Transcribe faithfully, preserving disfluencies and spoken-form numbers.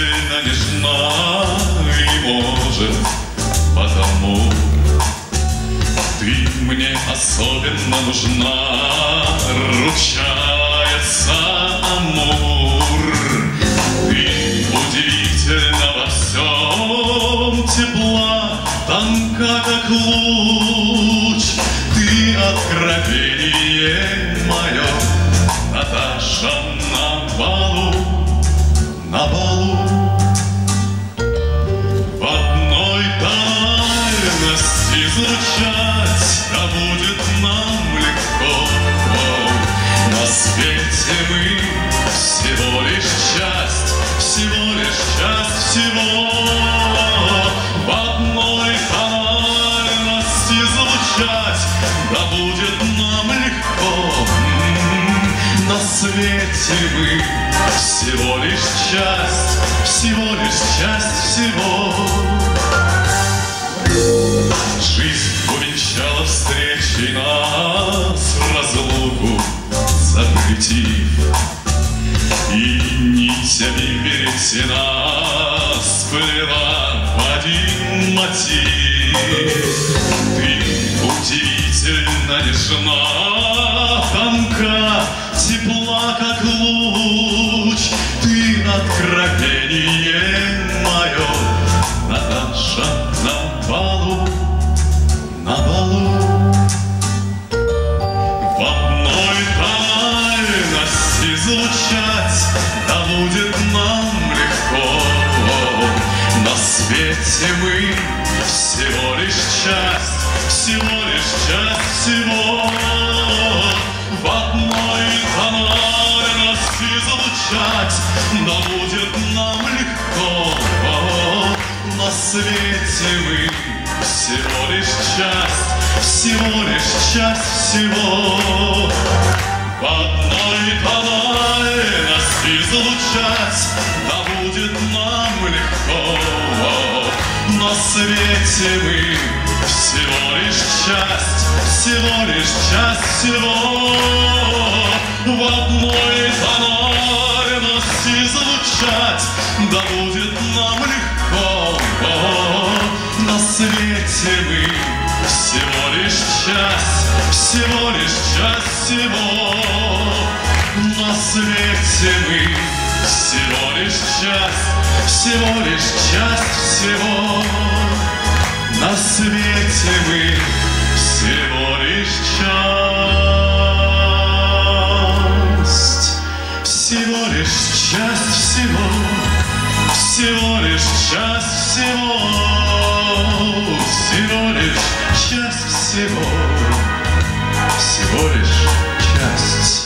удивительно нежна, и может потому ты мне особенно нужна, ручается Амур. Ты удивительно во всем тепла, тонка как луч, ты откровение мое, Наташа, на балу, на балу. В одной тайности звучать, да будет нам легко. На свете мы всего лишь часть, всего лишь часть всего. В одной тональности звучать, да будет нам легко. На свете мы всего лишь часть, всего лишь часть всего. Жизнь увенчала встречи нас, разлуку запретив, и нитями переплетена, сплела в один мотив. Ты удивительно нежна, тонка, тепла, как луч, ты откровение мое, Наташа, на балу, на балу. В одной тональности звучать, да будет нам легко. На свете мы всего лишь часть, всего лишь часть всего. В одной тональности звучать, да будет нам легко. На свете мы всего лишь часть, всего лишь часть всего. В одной тональности звучать, да будет нам легко. На свете мы всего лишь часть, всего лишь часть всего. В одной тональности звучать, да будет нам легко. На свете мы всего лишь часть, всего лишь часть всего. На свете мы всего лишь часть, всего лишь часть всего. На свете мы всего лишь часть, всего лишь часть всего, всего лишь часть всего, всего лишь часть всего, всего лишь часть.